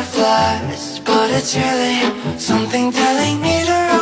butterflies, but it's really something telling me to